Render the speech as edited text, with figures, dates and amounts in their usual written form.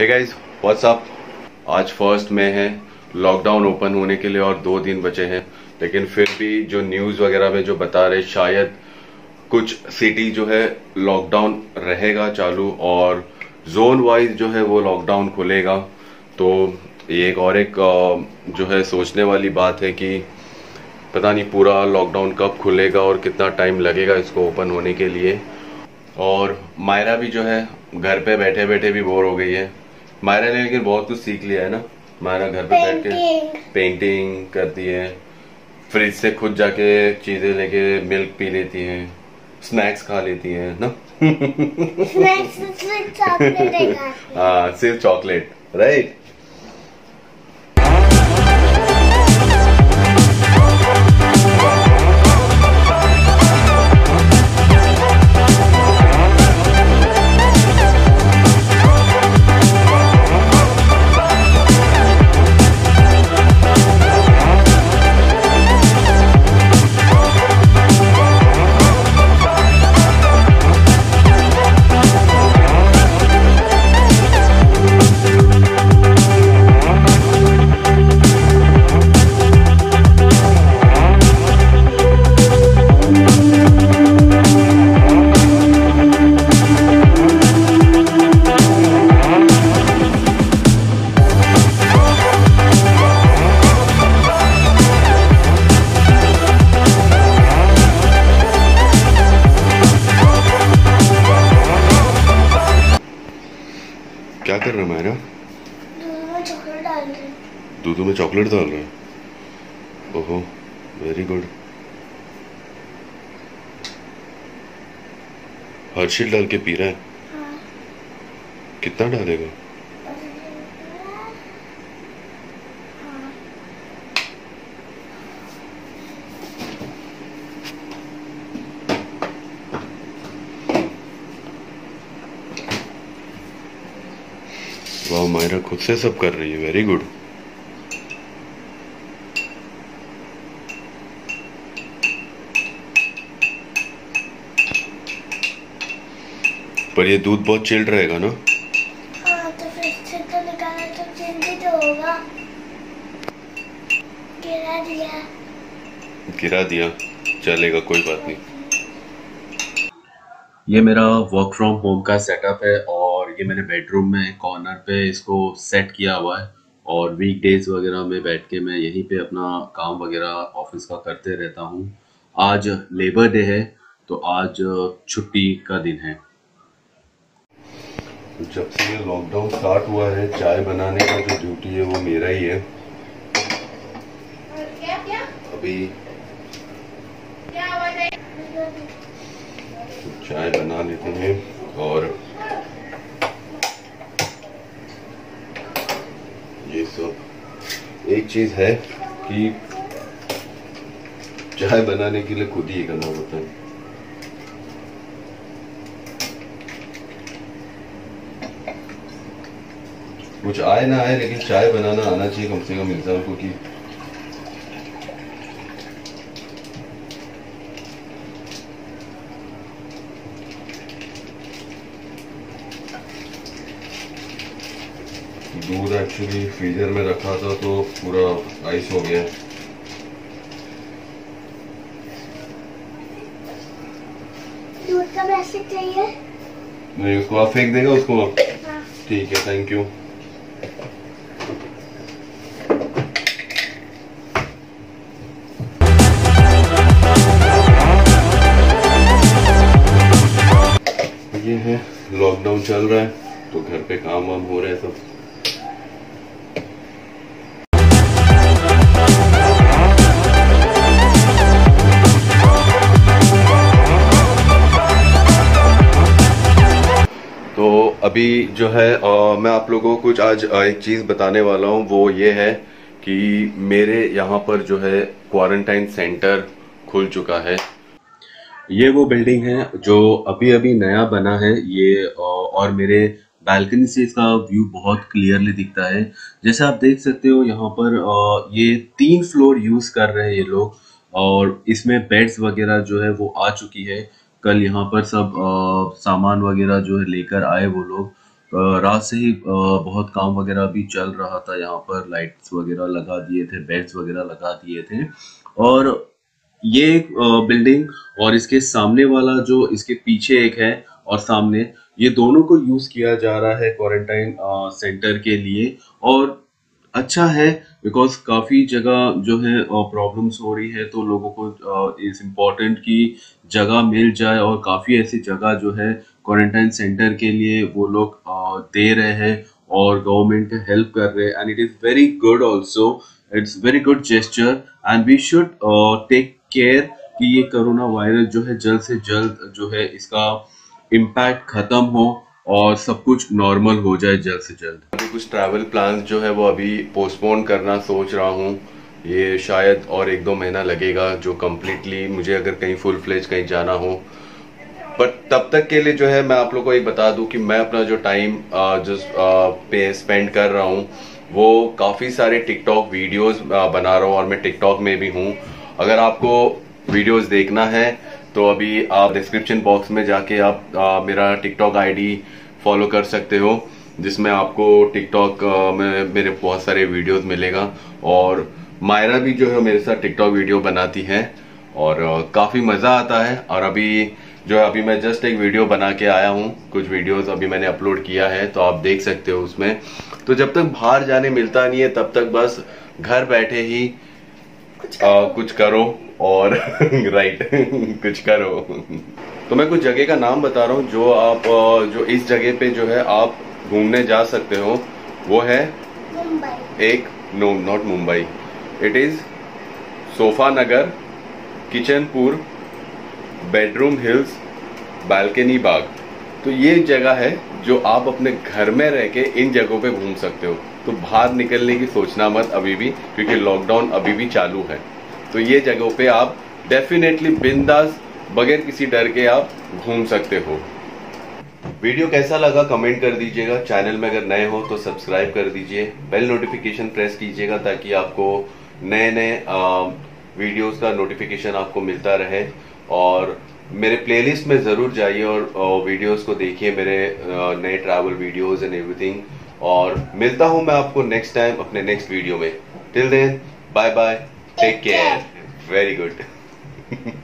Hey guys, what's up. आज 1 मई है, lockdown open होने के लिए और 2 दिन बचे हैं। लेकिन फिर भी जो न्यूज़ वगैरह में जो बता रहे, शायद कुछ सिटी जो है लॉकडाउन रहेगा चालू और जोन वाइज जो है वो लॉकडाउन खुलेगा। तो ये एक जो है सोचने वाली बात है कि पता नहीं पूरा लॉकडाउन कब खुलेगा और कितना टाइम लगेगा इसको ओपन होने के लिए। और मायरा भी जो है घर पे बैठे बैठे भी बोर हो गई है। मायरा ने लेकिन बहुत कुछ सीख लिया है ना। मायरा घर पे बैठ के पेंटिंग करती है, फ्रिज से खुद जाके चीजें लेके मिल्क पी लेती है, स्नैक्स खा लेती है ना। सिर्फ चॉकलेट हाँ, सिर्फ चॉकलेट, राइट। क्या कर रहा है मायरा? चॉकलेट डाल रही। दूध में चॉकलेट डाल रहा है। ओहो, वेरी गुड। हर्षिल डाल के पी रहा है। हाँ। कितना डालेगा? वाह, मायरा खुद से सब कर रही है, वेरी गुड। पर ये दूध बहुत चिल्ड रहेगा ना? हाँ, तो फिर से तो निकाला तो जल्दी तो होगा। गिरा दिया, चलेगा, कोई बात नहीं। ये मेरा वर्क फ्रॉम होम का सेटअप है और ये मैंने बेडरूम में कॉर्नर पे इसको सेट किया हुआ है। और वीकडेज वगैरह में बैठ के मैं यहीं पे अपना काम वगैरह ऑफिस का करते रहता हूँ। आज लेबर डे है तो आज छुट्टी का दिन है। तो जब से ये लॉकडाउन स्टार्ट हुआ है, चाय बनाने का जो ड्यूटी है वो मेरा ही है। अभी चाय बना लेते हैं। और ये सब एक चीज है कि चाय बनाने के लिए खुद ही करना होता है। कुछ आए ना आए लेकिन चाय बनाना आना चाहिए कम से कम इंसान को। कि दूध एक्चुअली फ्रीजर में रखा था तो पूरा आइस हो गया। दूध का प्लास्टिक चाहिए? नहीं, उसको आप फेंक देगा उसको। हाँ। ठीक है, थैंक यू। ये है, लॉकडाउन चल रहा है तो घर पे काम वाम हो रहा है सब। तो अभी जो है मैं आप लोगों को कुछ आज एक चीज बताने वाला हूँ। वो ये है कि मेरे यहाँ पर जो है क्वारंटाइन सेंटर खुल चुका है। ये वो बिल्डिंग है जो अभी अभी नया बना है ये। और मेरे बालकनी से इसका व्यू बहुत क्लियरली दिखता है। जैसे आप देख सकते हो यहाँ पर ये 3 फ्लोर यूज कर रहे हैं ये लोग। और इसमें बेड्स वगैरह जो है वो आ चुकी है। कल यहाँ पर सब सामान वगैरह जो है लेकर आए वो लोग। रात से ही बहुत काम वगैरह भी चल रहा था। यहाँ पर लाइट्स वगैरह लगा दिए थे, बेड्स वगैरह लगा दिए थे। और ये एक बिल्डिंग और इसके सामने वाला जो इसके पीछे एक है और सामने, ये दोनों को यूज किया जा रहा है क्वारंटाइन सेंटर के लिए। और अच्छा है बिकॉज काफी जगह जो है प्रॉब्लम्स हो रही है, तो लोगों को इस इम्पोर्टेंट की जगह मिल जाए। और काफी ऐसी जगह जो है क्वारंटाइन सेंटर के लिए वो लोग दे रहे हैं और गवर्नमेंट हेल्प कर रहे हैं। And it is very good also, it's very good gesture and we should take care कि ये कोरोना वायरस जो है जल्द से जल्द जो है इसका इम्पैक्ट खत्म हो और सब कुछ नॉर्मल हो जाए जल्द से जल्द। अभी कुछ ट्रैवल प्लान्स जो है वो अभी पोस्टपोन करना सोच रहा हूँ। ये शायद और 1-2 महीना लगेगा जो कम्प्लीटली मुझे अगर कहीं फुल फ्लेज कहीं जाना हो। बट तब तक के लिए जो है मैं आप लोगों को एक बता दूं कि मैं अपना जो टाइम जो पे स्पेंड कर रहा हूँ वो काफी सारे टिकटॉक वीडियोस बना रहा हूँ और मैं टिकटॉक में भी हूँ। अगर आपको वीडियोस देखना है तो अभी आप डिस्क्रिप्शन बॉक्स में जाके आप मेरा टिकटॉक आईडी फॉलो कर सकते हो, जिसमें आपको टिकटॉक में मेरे बहुत सारे वीडियोस मिलेगा। और मायरा भी जो है मेरे साथ टिकटॉक वीडियो बनाती है और काफी मजा आता है। और अभी मैं जस्ट एक वीडियो बना के आया हूँ, कुछ वीडियोस अभी मैंने अपलोड किया है तो आप देख सकते हो उसमें। तो जब तक बाहर जाने मिलता नहीं है तब तक बस घर बैठे ही कुछ करो और राइट कुछ करो। तो मैं कुछ जगह का नाम बता रहा हूँ जो आप जो इस जगह पे जो है आप घूमने जा सकते हो। वो है not Mumbai, it is sofa Nagar, Kitchenpur, bedroom hills, balcony Bagh. तो ये जगह है जो आप अपने घर में रह के इन जगहों पे घूम सकते हो। तो बाहर निकलने की सोचना मत अभी भी, क्योंकि लॉकडाउन अभी भी चालू है। तो ये जगहों पे आप डेफिनेटली बिंदास बगैर किसी डर के आप घूम सकते हो। वीडियो कैसा लगा कमेंट कर दीजिएगा। चैनल में अगर नए हो तो सब्सक्राइब कर दीजिए, बेल नोटिफिकेशन प्रेस कीजिएगा ताकि आपको नए नए वीडियोस का नोटिफिकेशन आपको मिलता रहे। और मेरे प्लेलिस्ट में जरूर जाइए और वीडियोस को देखिए, मेरे नए ट्रैवल वीडियोस एंड एवरीथिंग। और मिलता हूं मैं आपको नेक्स्ट टाइम अपने नेक्स्ट वीडियो में। Till then bye bye, take care, very good.